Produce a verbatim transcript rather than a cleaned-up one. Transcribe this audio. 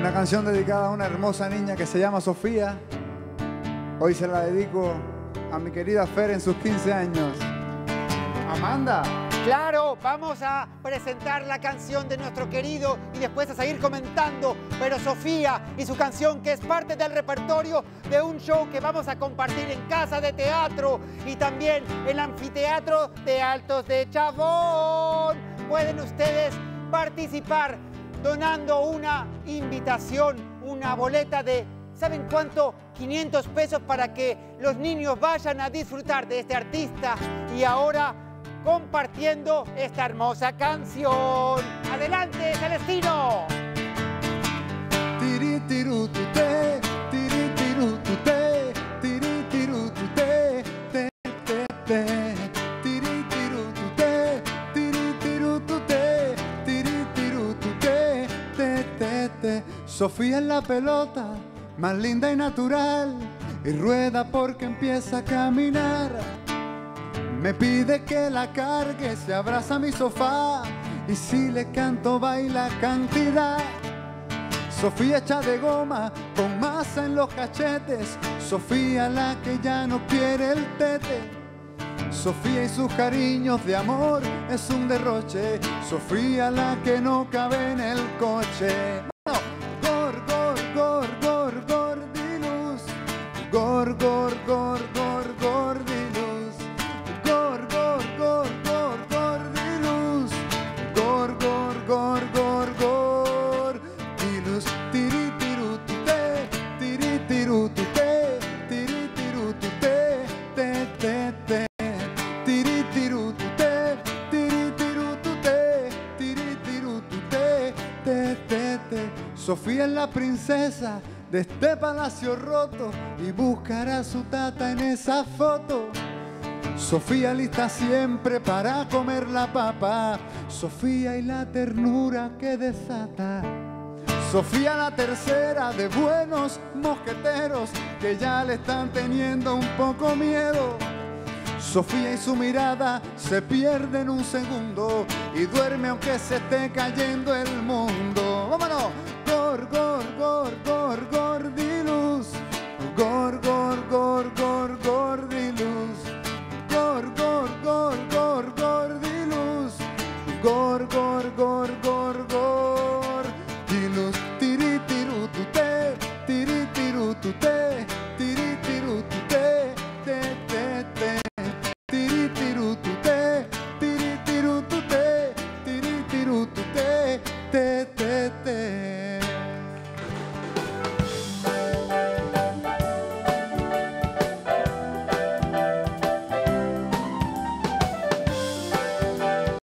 Una canción dedicada a una hermosa niña que se llama Sofía. Hoy se la dedico a mi querida Fer en sus quince años. Amanda. Claro, vamos a presentar la canción de nuestro querido y después a seguir comentando, pero Sofía y su canción, que es parte del repertorio de un show que vamos a compartir en Casa de Teatro y también en el Anfiteatro de Altos de Chabón. Pueden ustedes participar donando una invitación, una boleta de, ¿saben cuánto? quinientos pesos para que los niños vayan a disfrutar de este artista y ahora compartiendo esta hermosa canción. ¡Adelante, Celestino! Tiritirutute, tiritirutute, tiritirutute, te, te, te. Tiritirutute, tiritirutute, tiritirutute, te, te, te. Sofía es la pelota, más linda y natural, y rueda porque empieza a caminar. Me pide que la cargue, se abraza a mi sofá y si le canto baila cantidad. Sofía hecha de goma, con masa en los cachetes. Sofía la que ya no quiere el tete. Sofía y sus cariños de amor es un derroche. Sofía la que no cabe en el coche. Bueno, gor, gor, gor, gor, gordiluz. Gor, gor, gor, gor, gordiluz. Gor, gor, gor, diluz, tiritirutute, tiritirutute, tiritirutute, te, te, te, tiritirutute, tiritirutute, tiritirutute, te, te, te. Sofía es la princesa de este palacio roto y buscará a su tata en esa foto. Sofía lista siempre para comer la papa. Sofía y la ternura que desata. Sofía la tercera de buenos mosqueteros que ya le están teniendo un poco miedo. Sofía y su mirada se pierde en un segundo y duerme aunque se esté cayendo el mundo. ¡Vámonos! Gor, gor, gor, gor, gordiluz. Gor, gor.